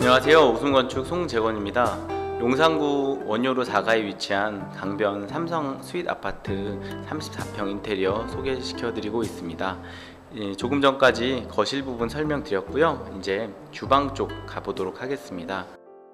안녕하세요. 우승건축 송재건입니다. 용산구 원효로 4가에 위치한 강변 삼성 스윗 아파트 34평 인테리어 소개시켜드리고 있습니다. 조금 전까지 거실 부분 설명드렸고요. 이제 주방 쪽 가보도록 하겠습니다.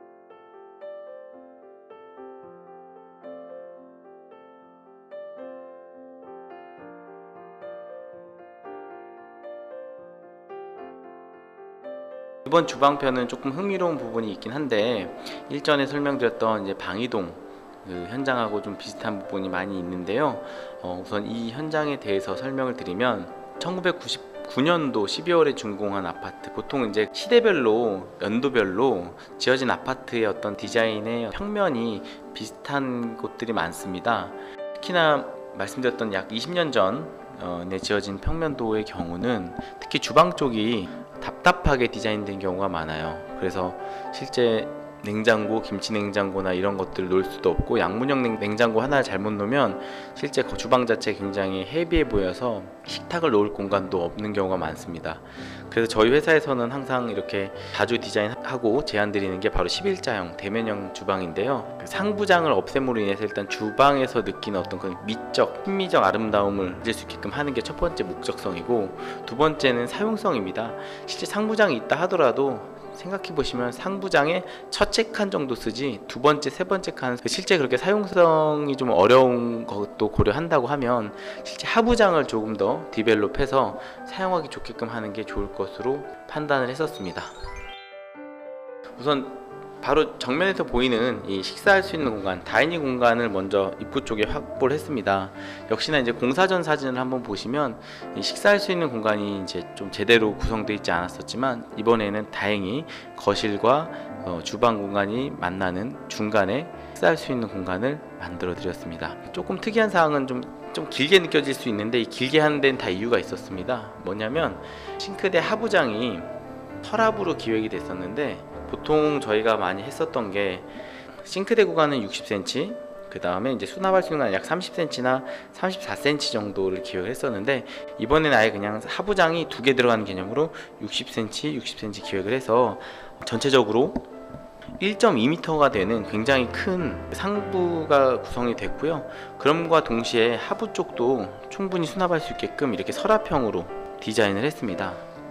이번 주방편은 조금 흥미로운 부분이 있긴 한데, 일전에 설명드렸던 이제 방이동 현장하고 좀 비슷한 부분이 많이 있는데요. 우선 이 현장에 대해서 설명을 드리면 1999년도 12월에 준공한 아파트, 보통 이제 시대별로 연도별로 지어진 아파트의 어떤 디자인의 평면이 비슷한 곳들이 많습니다. 특히나 말씀드렸던 약 20년 전에 지어진 평면도의 경우는 특히 주방 쪽이 답답하게 디자인된 경우가 많아요. 그래서 실제 냉장고, 김치 냉장고나 이런 것들을 놓을 수도 없고, 양문형 냉장고 하나를 잘못 놓으면 실제 주방 자체 굉장히 헤비해 보여서 식탁을 놓을 공간도 없는 경우가 많습니다. 그래서 저희 회사에서는 항상 이렇게 자주 디자인하고 제안드리는 게 바로 11자형 대면형 주방인데요. 상부장을 없앰으로 인해서 일단 주방에서 느끼는 어떤 그 미적, 심미적 아름다움을 느낄 수 있게끔 하는 게 첫 번째 목적성이고, 두 번째는 사용성입니다. 실제 상부장이 있다 하더라도 생각해 보시면 상부장에 첫 채 칸 정도 쓰지 두 번째, 세 번째 칸, 실제 그렇게 사용성이 좀 어려운 것도 고려한다고 하면 실제 하부장을 조금 더 디벨롭해서 사용하기 좋게끔 하는 게 좋을 것으로 판단을 했었습니다. 우선 바로 정면에서 보이는 이 식사할 수 있는 공간, 다이닝 공간을 먼저 입구 쪽에 확보를 했습니다. 역시나 이제 공사 전 사진을 한번 보시면 이 식사할 수 있는 공간이 이제 좀 제대로 구성되어 있지 않았었지만, 이번에는 다행히 거실과 주방 공간이 만나는 중간에 식사할 수 있는 공간을 만들어 드렸습니다. 조금 특이한 사항은 좀 길게 느껴질 수 있는데, 이 길게 하는 데는 다 이유가 있었습니다. 뭐냐면 싱크대 하부장이 서랍으로 기획이 됐었는데, 보통 저희가 많이 했었던 게 싱크대 구간은 60cm, 그 다음에 이제 수납할 수 있는 건 약 30cm나 34cm 정도를 기획을 했었는데, 이번에는 아예 그냥 하부장이 두 개 들어가는 개념으로 60cm, 60cm 기획을 해서 전체적으로 1.2m가 되는 굉장히 큰 상부가 구성이 됐고요. 그럼과 동시에 하부 쪽도 충분히 수납할 수 있게끔 이렇게 서랍형으로 디자인을 했습니다.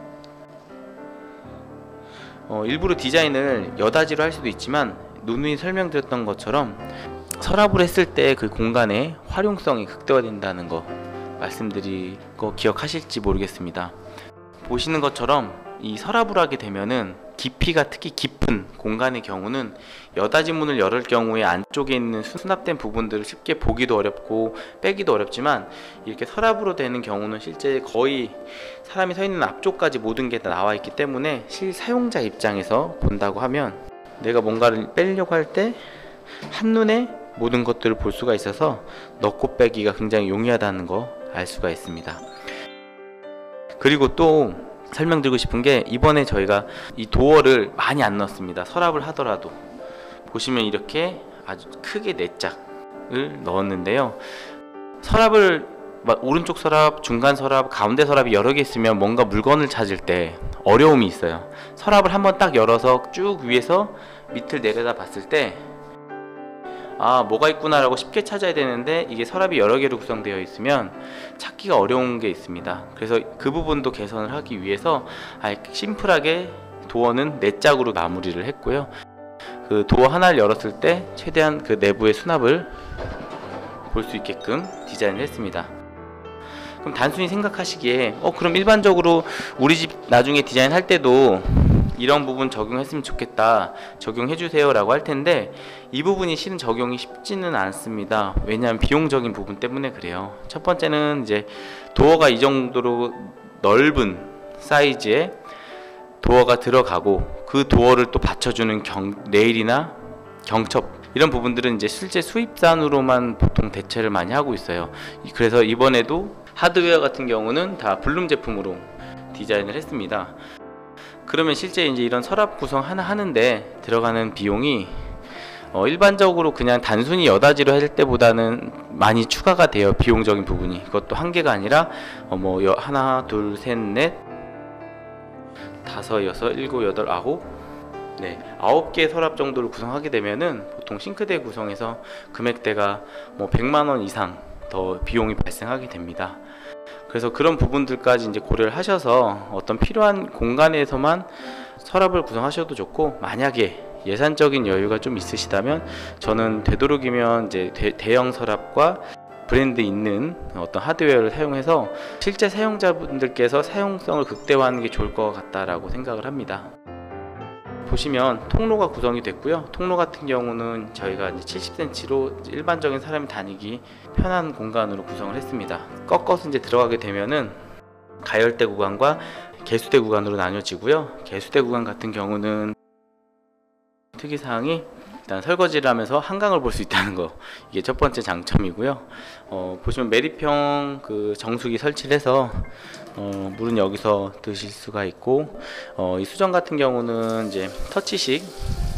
일부러 디자인을 여닫이로 할 수도 있지만, 누누이 설명드렸던 것처럼 서랍을 했을 때 그 공간의 활용성이 극대화된다는 거 말씀드리고 기억하실지 모르겠습니다. 보시는 것처럼 이 서랍을 하게 되면은 깊이가 특히 깊은 공간의 경우는 여닫이 문을 열을 경우에 안쪽에 있는 수납된 부분들을 쉽게 보기도 어렵고 빼기도 어렵지만, 이렇게 서랍으로 되는 경우는 실제 거의 사람이 서 있는 앞쪽까지 모든 게 다 나와 있기 때문에 실사용자 입장에서 본다고 하면 내가 뭔가를 빼려고 할 때 한눈에 모든 것들을 볼 수가 있어서 넣고 빼기가 굉장히 용이하다는 거 알 수가 있습니다. 그리고 또 설명드리고 싶은 게, 이번에 저희가 이 도어를 많이 안 넣었습니다. 서랍을 하더라도 보시면 이렇게 아주 크게 4짝을 넣었는데요. 서랍을 오른쪽 서랍, 중간 서랍, 가운데 서랍이 여러 개 있으면 뭔가 물건을 찾을 때 어려움이 있어요. 서랍을 한번 딱 열어서 쭉 위에서 밑을 내려다 봤을 때 뭐가 있구나 라고 쉽게 찾아야 되는데, 이게 서랍이 여러 개로 구성되어 있으면 찾기가 어려운 게 있습니다. 그래서 그 부분도 개선을 하기 위해서 아예 심플하게 도어는 4짝으로 마무리를 했고요. 그 도어 하나를 열었을 때 최대한 그 내부의 수납을 볼 수 있게끔 디자인을 했습니다. 그럼 단순히 생각하시기에 그럼 일반적으로 우리 집 나중에 디자인할 때도 이런 부분 적용했으면 좋겠다, 적용해주세요 라고 할 텐데, 이 부분이 실은 적용이 쉽지는 않습니다. 왜냐하면 비용적인 부분 때문에 그래요. 첫 번째는 이제 도어가 이 정도로 넓은 사이즈의 도어가 들어가고, 그 도어를 또 받쳐주는 레일이나 경첩, 이런 부분들은 이제 실제 수입산으로만 보통 대체를 많이 하고 있어요. 그래서 이번에도 하드웨어 같은 경우는 다 불룸 제품으로 디자인을 했습니다. 그러면 실제 이제 이런 서랍 구성 하나 하는데 들어가는 비용이 일반적으로 그냥 단순히 여닫이로 할 때보다는 많이 추가가 돼요. 비용적인 부분이. 그것도 한 개가 아니라 하나, 둘, 셋, 넷, 다섯, 여섯, 일곱, 여덟, 아홉, 네, 9개 서랍 정도를 구성하게 되면은 보통 싱크대 구성에서 금액대가 뭐 100만 원 이상 더 비용이 발생하게 됩니다. 그래서 그런 부분들까지 이제 고려를 하셔서 어떤 필요한 공간에서만 서랍을 구성하셔도 좋고, 만약에 예산적인 여유가 좀 있으시다면 저는 되도록이면 이제 대형 서랍과 브랜드 있는 어떤 하드웨어를 사용해서 실제 사용자분들께서 사용성을 극대화하는 게 좋을 것 같다라고 생각을 합니다. 보시면 통로가 구성이 됐고요. 통로 같은 경우는 저희가 이제 70cm로 일반적인 사람이 다니기 편한 공간으로 구성을 했습니다. 꺾어서 이제 들어가게 되면은 가열대 구간과 개수대 구간으로 나뉘어지고요. 개수대 구간 같은 경우는 특이사항이 일단 설거지를 하면서 한강을 볼 수 있다는 거, 이게 첫 번째 장점이고요. 보시면 매립형 그 정수기 설치를 해서 물은 여기서 드실 수가 있고, 이 수전 같은 경우는 이제 터치식으로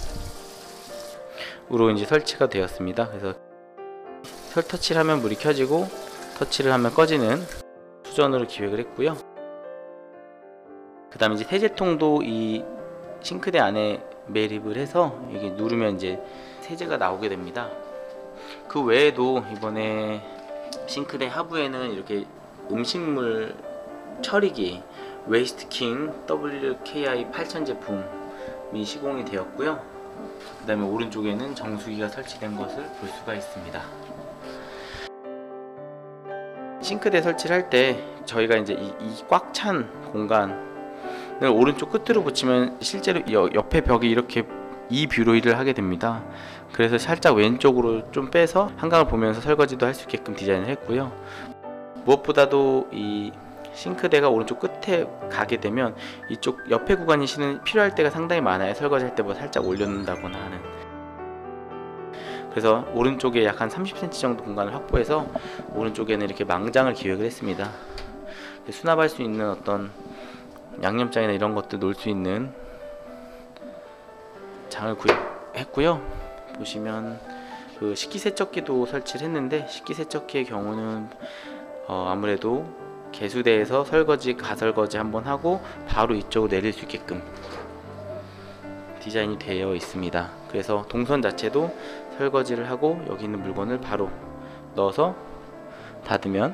이제 설치가 되었습니다. 그래서 터치를 하면 물이 켜지고 터치를 하면 꺼지는 수전으로 기획을 했고요. 그 다음에 이제 세제통도 이 싱크대 안에 매립을 해서 이게 누르면 이제 세제가 나오게 됩니다. 그 외에도 이번에 싱크대 하부에는 이렇게 음식물 처리기 웨이스트킹 WKI 8000 제품이 시공이 되었고요. 그 다음에 오른쪽에는 정수기가 설치된 것을 볼 수가 있습니다. 싱크대 설치를 할 때 저희가 이제 이 꽉 찬 공간을 오른쪽 끝으로 붙이면 실제로 옆에 벽이 이렇게 이 뷰로 하게 됩니다. 그래서 살짝 왼쪽으로 좀 빼서 한강을 보면서 설거지도 할 수 있게끔 디자인을 했고요. 무엇보다도 이 싱크대가 오른쪽 끝에 가게 되면 이쪽 옆에 구간이 필요할 때가 상당히 많아요. 설거지 할 때보다 살짝 올려놓는다거나 하는. 그래서 오른쪽에 약 한 30cm 정도 공간을 확보해서 오른쪽에는 이렇게 망장을 기획을 했습니다. 수납할 수 있는 어떤 양념장이나 이런 것들 놓을 수 있는 장을 구입했고요. 보시면 그 식기세척기도 설치를 했는데, 식기세척기의 경우는 아무래도 개수대에서 설거지, 가설거지 한번 하고 바로 이쪽으로 내릴 수 있게끔 디자인이 되어 있습니다. 그래서 동선 자체도 설거지를 하고 여기 있는 물건을 바로 넣어서 닫으면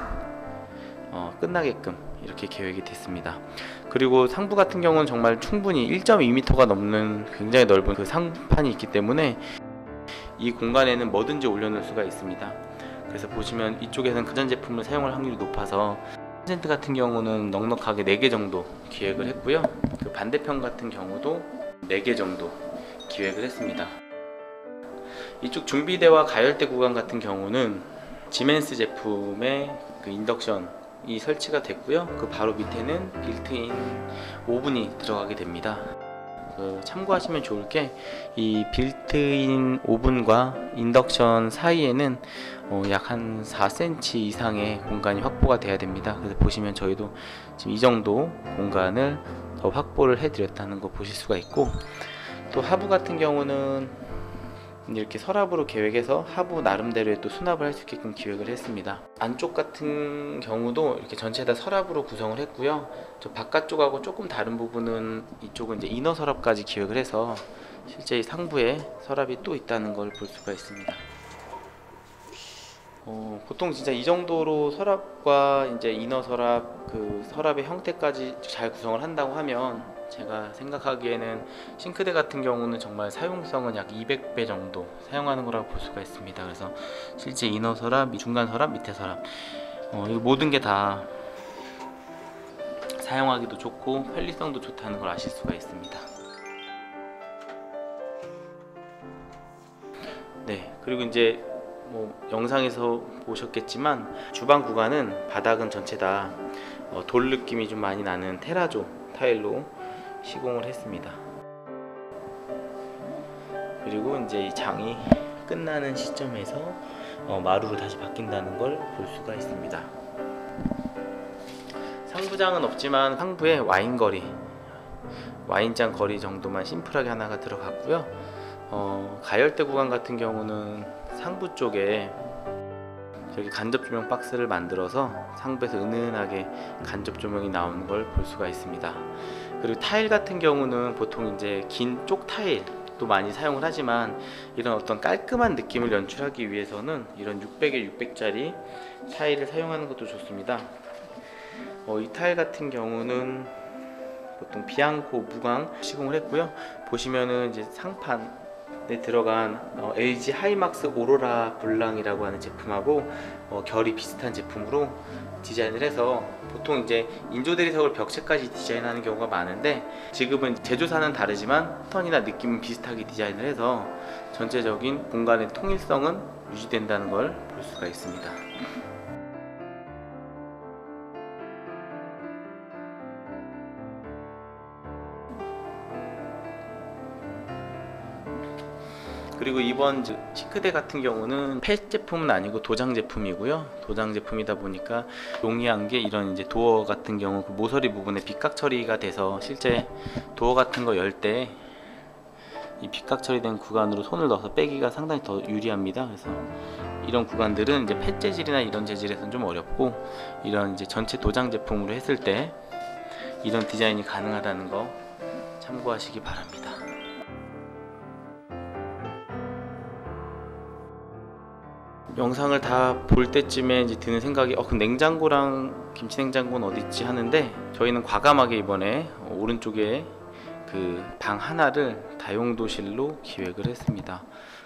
끝나게끔 이렇게 계획이 됐습니다. 그리고 상부 같은 경우는 정말 충분히 1.2m가 넘는 굉장히 넓은 그 상판이 있기 때문에 이 공간에는 뭐든지 올려놓을 수가 있습니다. 그래서 보시면 이쪽에서는 가전제품을 사용할 확률이 높아서 퍼센트 같은 경우는 넉넉하게 4개 정도 기획을 했고요. 그 반대편 같은 경우도 4개 정도 기획을 했습니다. 이쪽 중비대와 가열대 구간 같은 경우는 지멘스 제품의 그 인덕션이 설치가 됐고요. 그 바로 밑에는 빌트인 오븐이 들어가게 됩니다. 참고하시면 좋을 게 이 빌트인 오븐과 인덕션 사이에는 약 한 4cm 이상의 공간이 확보가 돼야 됩니다. 그래서 보시면 저희도 지금 이 정도 공간을 더 확보를 해 드렸다는 거 보실 수가 있고, 또 하부 같은 경우는 이렇게 서랍으로 계획해서 하부 나름대로의 또 수납을 할 수 있게끔 기획을 했습니다. 안쪽 같은 경우도 이렇게 전체 다 서랍으로 구성을 했고요. 저 바깥쪽하고 조금 다른 부분은 이쪽은 이제 이너 서랍까지 기획을 해서 실제 상부에 서랍이 또 있다는 걸 볼 수가 있습니다. 보통 진짜 이 정도로 서랍과 이제 이너 서랍, 그 서랍의 형태까지 잘 구성을 한다고 하면 제가 생각하기에는 싱크대 같은 경우는 정말 사용성은 약 200배 정도 사용하는 거라고 볼 수가 있습니다. 그래서 실제 이너 서랍, 중간 서랍, 밑에 서랍, 이 모든 게 다 사용하기도 좋고 편리성도 좋다는 걸 아실 수가 있습니다. 네, 그리고 이제 영상에서 보셨겠지만 주방 구간은 바닥은 전체 다 돌 느낌이 좀 많이 나는 테라조 타일로 시공을 했습니다. 그리고 이제 이 장이 끝나는 시점에서 마루로 다시 바뀐다는 걸 볼 수가 있습니다. 상부장은 없지만 상부에 와인거리, 와인잔 거리 정도만 심플하게 하나가 들어갔고요. 가열대 구간 같은 경우는 상부 쪽에 저기 간접 조명 박스를 만들어서 상부에서 은은하게 간접 조명이 나오는 걸 볼 수가 있습니다. 그리고 타일 같은 경우는 보통 이제 긴 쪽 타일도 많이 사용을 하지만 이런 어떤 깔끔한 느낌을 연출하기 위해서는 이런 600에 600짜리 타일을 사용하는 것도 좋습니다. 이 타일 같은 경우는 보통 비앙코 무광 시공을 했고요. 보시면은 이제 상판에 들어간 LG 하이막스 오로라 블랑이라고 하는 제품하고 결이 비슷한 제품으로 디자인을 해서 보통 이제 인조 대리석을 벽체까지 디자인하는 경우가 많은데 지금은 제조사는 다르지만 패턴이나 느낌은 비슷하게 디자인을 해서 전체적인 공간의 통일성은 유지된다는 걸 볼 수가 있습니다. 그리고 이번 싱크대 같은 경우는 펫 제품은 아니고 도장 제품이고요. 도장 제품이다 보니까 용이한 게 이런 이제 도어 같은 경우 그 모서리 부분에 빗각 처리가 돼서 실제 도어 같은 거 열 때 이 빗각 처리된 구간으로 손을 넣어서 빼기가 상당히 더 유리합니다. 그래서 이런 구간들은 이제 펫 재질이나 이런 재질에서는 좀 어렵고 이런 이제 전체 도장 제품으로 했을 때 이런 디자인이 가능하다는 거 참고하시기 바랍니다. 영상을 다 볼 때쯤에 이제 드는 생각이 그럼 냉장고랑 김치 냉장고는 어디 있지 하는데 저희는 과감하게 이번에 오른쪽에 그 방 하나를 다용도실로 기획을 했습니다.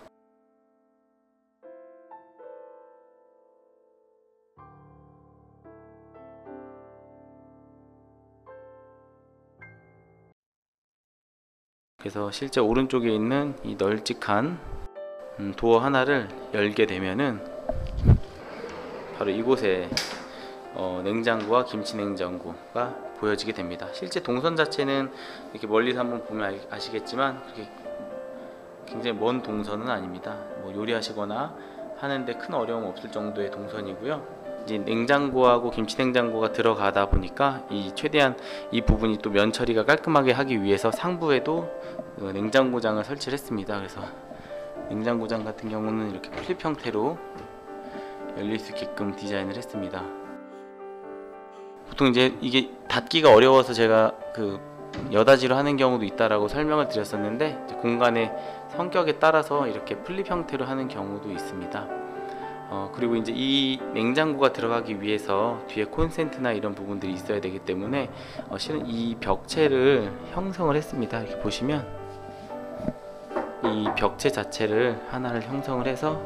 그래서 실제 오른쪽에 있는 이 널찍한 도어 하나를 열게 되면은 바로 이곳에 냉장고와 김치 냉장고가 보여지게 됩니다. 실제 동선 자체는 이렇게 멀리서 한번 보면 아시겠지만 그렇게 굉장히 먼 동선은 아닙니다. 뭐 요리하시거나 하는데 큰 어려움 없을 정도의 동선이고요. 이제 냉장고하고 김치 냉장고가 들어가다 보니까 최대한 이 부분이 또 면 처리가 깔끔하게 하기 위해서 상부에도 냉장고장을 설치를 했습니다. 그래서 냉장고장 같은 경우는 이렇게 플립 형태로 열릴 수 있게끔 디자인을 했습니다. 보통 이제 이게 닫기가 어려워서 제가 그 여닫이로 하는 경우도 있다라고 설명을 드렸었는데 공간의 성격에 따라서 이렇게 플립 형태로 하는 경우도 있습니다. 그리고 이제 이 냉장고가 들어가기 위해서 뒤에 콘센트나 이런 부분들이 있어야 되기 때문에 실은 이 벽체를 형성을 했습니다. 이렇게 보시면 이 벽체 자체를 하나를 형성을 해서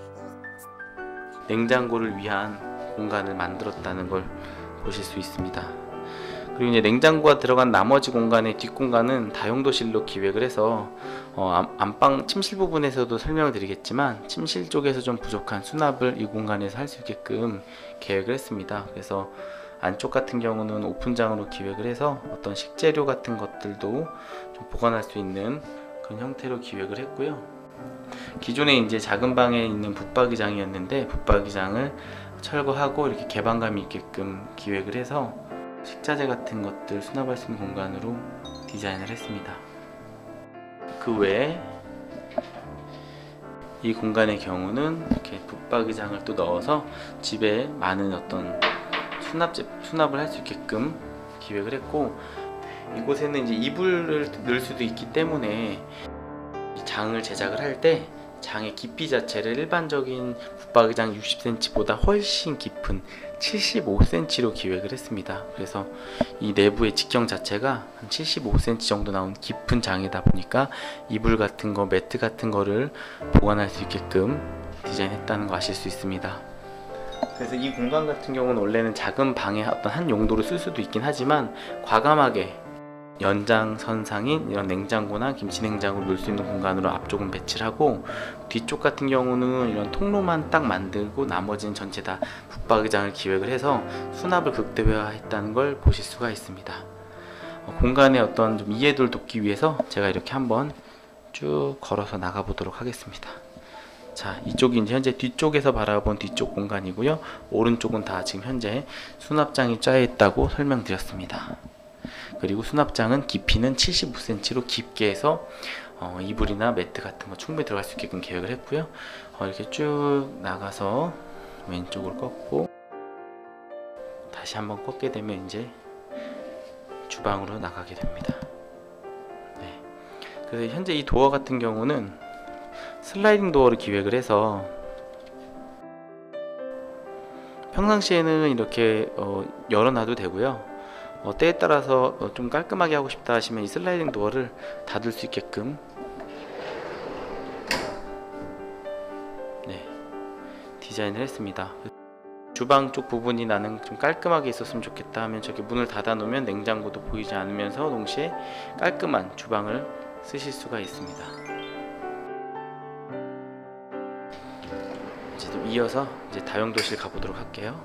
냉장고를 위한 공간을 만들었다는 걸 보실 수 있습니다. 그리고 이제 냉장고가 들어간 나머지 공간의 뒷공간은 다용도실로 기획을 해서 안방 침실 부분에서도 설명을 드리겠지만 침실 쪽에서 좀 부족한 수납을 이 공간에서 할 수 있게끔 계획을 했습니다. 그래서 안쪽 같은 경우는 오픈장으로 기획을 해서 어떤 식재료 같은 것들도 좀 보관할 수 있는 그런 형태로 기획을 했고요. 기존에 이제 작은 방에 있는 붙박이장이었는데 붙박이장을 철거하고 이렇게 개방감이 있게끔 기획을 해서 식자재 같은 것들 수납할 수 있는 공간으로 디자인을 했습니다. 그 외에 이 공간의 경우는 이렇게 붙박이장을 또 넣어서 집에 많은 어떤 수납을 할 수 있게끔 기획을 했고 이곳에는 이제 이불을 넣을 수도 있기 때문에 장을 제작을 할 때 장의 깊이 자체를 일반적인 붙박이장 60cm보다 훨씬 깊은 75cm로 기획을 했습니다. 그래서 이 내부의 직경 자체가 한 75cm 정도 나온 깊은 장이다 보니까 이불 같은 거, 매트 같은 거를 보관할 수 있게끔 디자인했다는 거 아실 수 있습니다. 그래서 이 공간 같은 경우는 원래는 작은 방의 어떤 한 용도로 쓸 수도 있긴 하지만 과감하게 연장선상인 이런 냉장고나 김치냉장고를 놓을 수 있는 공간으로 앞쪽은 배치를 하고 뒤쪽 같은 경우는 이런 통로만 딱 만들고 나머지는 전체 다 붙박이장을 기획을 해서 수납을 극대화했다는 걸 보실 수가 있습니다. 공간의 어떤 좀 이해도를 돕기 위해서 제가 이렇게 한번 쭉 걸어서 나가 보도록 하겠습니다. 자, 이쪽이 이제 현재 뒤쪽에서 바라본 뒤쪽 공간이고요. 오른쪽은 다 지금 현재 수납장이 짜여 있다고 설명드렸습니다. 그리고 수납장은 깊이는 75cm로 깊게 해서 이불이나 매트 같은 거 충분히 들어갈 수 있게끔 계획을 했고요. 이렇게 쭉 나가서 왼쪽으로 꺾고 다시 한번 꺾게 되면 이제 주방으로 나가게 됩니다. 네. 그래서 현재 이 도어 같은 경우는 슬라이딩 도어를 기획을 해서 평상시에는 이렇게 열어놔도 되고요. 때에 따라서 좀 깔끔하게 하고 싶다 하시면 이 슬라이딩 도어를 닫을 수 있게끔 디자인을 했습니다. 주방 쪽 부분이 나는 좀 깔끔하게 있었으면 좋겠다 하면 저기 문을 닫아 놓으면 냉장고도 보이지 않으면서 동시에 깔끔한 주방을 쓰실 수가 있습니다. 이제 좀 이어서 이제 다용도실 가보도록 할게요.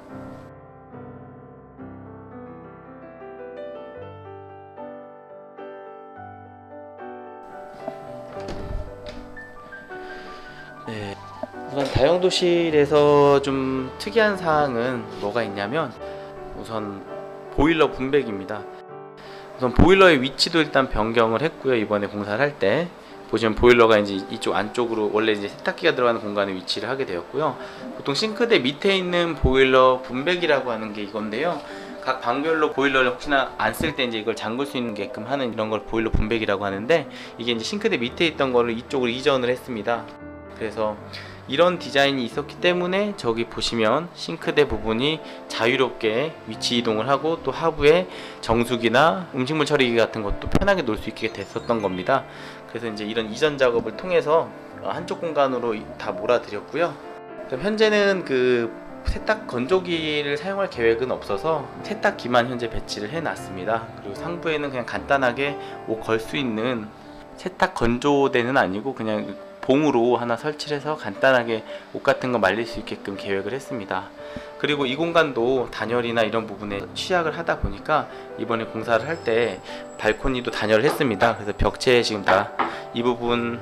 네. 우선 다용도실에서 좀 특이한 사항은 뭐가 있냐면 우선 보일러 분배기입니다. 우선 보일러의 위치도 일단 변경을 했고요. 이번에 공사를 할 때 보시면 보일러가 이제 이쪽 안쪽으로 원래 이제 세탁기가 들어가는 공간에 위치를 하게 되었고요. 보통 싱크대 밑에 있는 보일러 분배기라고 하는 게 이건데요. 각 방별로 보일러를 혹시나 안 쓸 때 이제 이걸 잠글 수 있게끔 하는 이런 걸 보일러 분배기라고 하는데 이게 이제 싱크대 밑에 있던 거를 이쪽으로 이전을 했습니다. 그래서 이런 디자인이 있었기 때문에 저기 보시면 싱크대 부분이 자유롭게 위치 이동을 하고 또 하부에 정수기나 음식물 처리기 같은 것도 편하게 놓을 수 있게 됐었던 겁니다. 그래서 이제 이런 이전 작업을 통해서 한쪽 공간으로 다 몰아드렸고요. 현재는 그 세탁 건조기를 사용할 계획은 없어서 세탁기만 현재 배치를 해 놨습니다. 그리고 상부에는 그냥 간단하게 옷 걸 수 있는 세탁 건조대는 아니고 그냥 봉으로 하나 설치를 해서 간단하게 옷 같은 거 말릴 수 있게끔 계획을 했습니다. 그리고 이 공간도 단열이나 이런 부분에 취약을 하다 보니까 이번에 공사를 할 때 발코니도 단열을 했습니다. 그래서 벽체에 지금 다 이 부분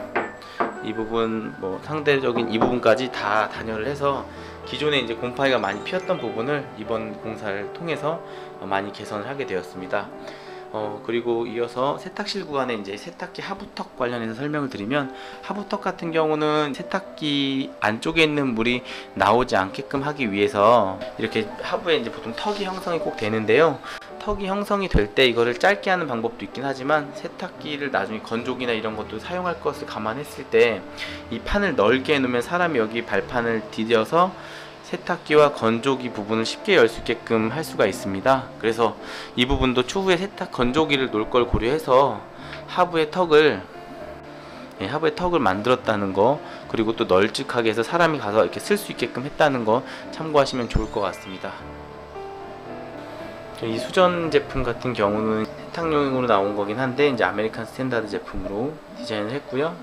뭐 상대적인 이 부분까지 다 단열을 해서 기존에 이제 곰팡이가 많이 피었던 부분을 이번 공사를 통해서 많이 개선을 하게 되었습니다. 그리고 이어서 세탁실 구간에 이제 세탁기 하부턱 관련해서 설명을 드리면 하부턱 같은 경우는 세탁기 안쪽에 있는 물이 나오지 않게끔 하기 위해서 이렇게 하부에 이제 보통 턱이 형성이 꼭 되는데요. 턱이 형성이 될 때 이거를 짧게 하는 방법도 있긴 하지만 세탁기를 나중에 건조기나 이런 것도 사용할 것을 감안했을 때 이 판을 넓게 해놓으면 사람이 여기 발판을 디뎌서 세탁기와 건조기 부분을 쉽게 열 수 있게끔 할 수가 있습니다. 그래서 이 부분도 추후에 세탁 건조기를 놓을 걸 고려해서 하부에 턱을 만들었다는 거, 그리고 또 널찍하게 해서 사람이 가서 이렇게 쓸 수 있게끔 했다는 거 참고하시면 좋을 것 같습니다. 이 수전 제품 같은 경우는 세탁용으로 나온 거긴 한데 이제 아메리칸 스탠다드 제품으로 디자인을 했고요.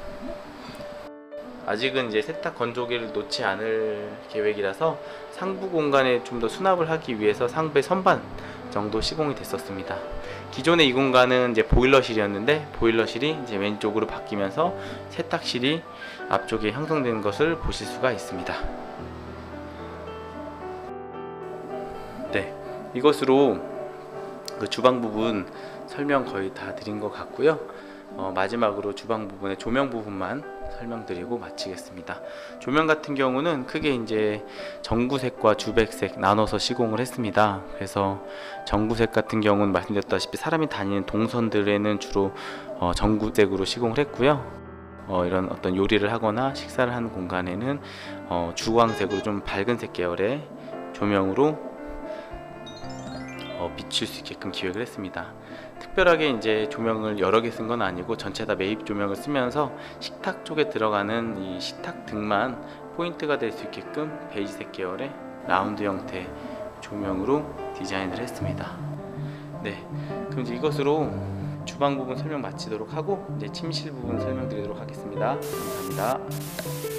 아직은 이제 세탁 건조기를 놓지 않을 계획이라서 상부 공간에 좀 더 수납을 하기 위해서 상부에 선반 정도 시공이 됐었습니다. 기존에 이 공간은 이제 보일러실이었는데 보일러실이 이제 왼쪽으로 바뀌면서 세탁실이 앞쪽에 형성된 것을 보실 수가 있습니다. 네, 이것으로 그 주방 부분 설명 거의 다 드린 것 같고요. 마지막으로 주방 부분의 조명 부분만 설명드리고 마치겠습니다. 조명 같은 경우는 크게 이제 전구색과 주백색 나눠서 시공을 했습니다. 그래서 전구색 같은 경우는 말씀드렸다시피 사람이 다니는 동선들에는 주로 전구색으로 시공을 했고요. 이런 어떤 요리를 하거나 식사를 하는 공간에는 주광색으로 좀 밝은 색 계열의 조명으로 비출 수 있게끔 기획을 했습니다. 특별하게 이제 조명을 여러 개 쓴 건 아니고 전체 다 매입 조명을 쓰면서 식탁 쪽에 들어가는 이 식탁 등만 포인트가 될 수 있게끔 베이지색 계열의 라운드 형태 조명으로 디자인을 했습니다. 네, 그럼 이제 이것으로 주방 부분 설명 마치도록 하고 이제 침실 부분 설명드리도록 하겠습니다. 감사합니다.